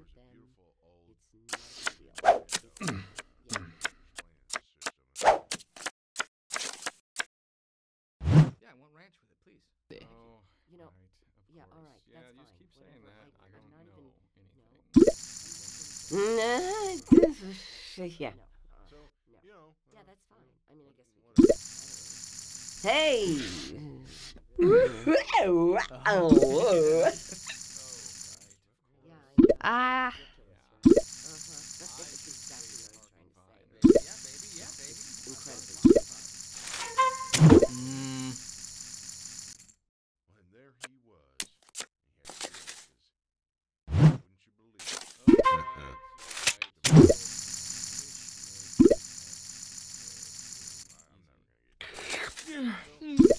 then it's not a big deal. Yeah, I want ranch with it, please. Oh, You know, right, of yeah, course. all right, Yeah, that's you just fine. keep saying Whatever. that. I I'm don't not know even, anything. yeah. No, So, no. you know. Yeah, that's fine. I mean, I guess we whatever. can. Hey! Oh, oh. Yeah, I know. Ah. Ridiculous, right? That's exactly what I was trying to say. Yeah, baby. Yeah, baby. Incredibly. Well, and there he was. He had braces. Wouldn't you believe it? I'm not gonna get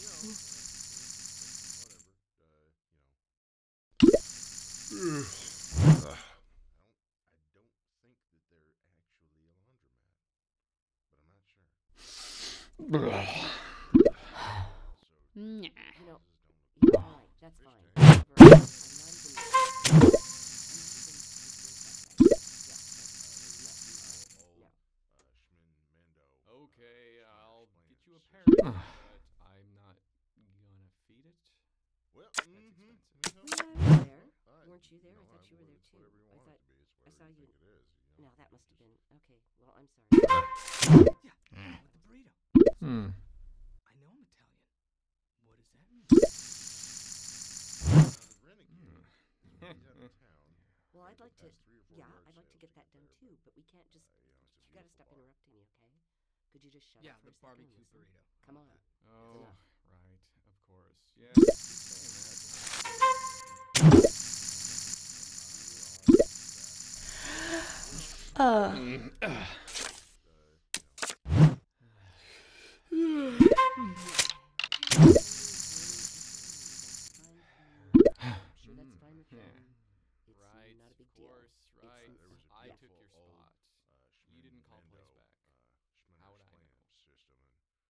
whatever. I don't think that they're actually a laundromat, but I'm not sure. You know, Don't look yeah, all right, that's fish fine. tank. Whatever. I'm not even. Okay, I'll get you a parrot, but I'm not gonna feed it. Well, That's mm-hmm. expensive. Yeah, I was there. Weren't you there? I thought you were there It's too. whatever you I want thought it to be. It's I whatever saw you you. think it is. No, that must have been okay. Well, I'm sorry. Yeah, with the burrito. Hmm. I know I'm Italian. What does that mean? The renegade is when he's out of town. Well, I'd like to. Past 3 or 4 Yeah, yard I'd like to sales get that there, done too. But we can't just. it's a You gotta beautiful stop bar. interrupting me, okay? Could you just shut Yeah, up for the a second and barbecue listen? burrito. Come on. Oh, enough. right, of course. Yeah, keep saying I'm sure that's fine with Yeah. them. It's Right, not a big of deal. course, right. There was a I took beautiful your old, spot. You didn't call police back. How would I know? System, and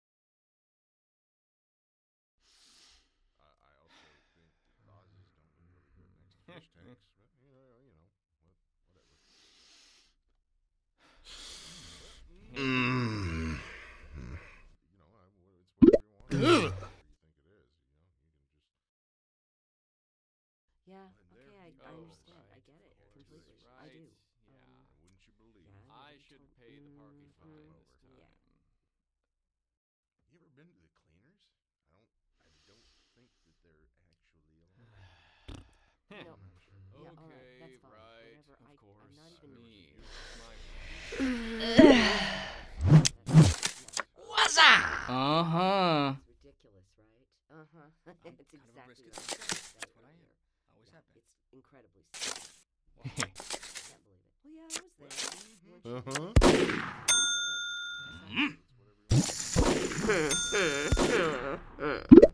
I also think vases don't look really good next to fish tanks, but whatever. It's whatever you want. Whatever you think it is. You can just. Yeah, And there okay, he I goes. understand. I get it completely. I do. Yeah. And wouldn't you believe Yeah, it? I should pay the parking fine this time. Yeah. You ever been to the cleaners? I don't think that they're actually allowed. You know, I'm not sure. yeah, all right, Okay, that's fine. right, Whatever. of course. I'm not even. Me. My What's that? Uh-huh. It's ridiculous, right? Uh-huh. I'm It's kind of a exactly brisket what guy. I said That's what I am. earlier. Always Yeah, have been. it's incredibly sad. I can't believe it. Well, yeah, I was there. Weren't you? Uh-huh. But I saw you. It's whatever you want.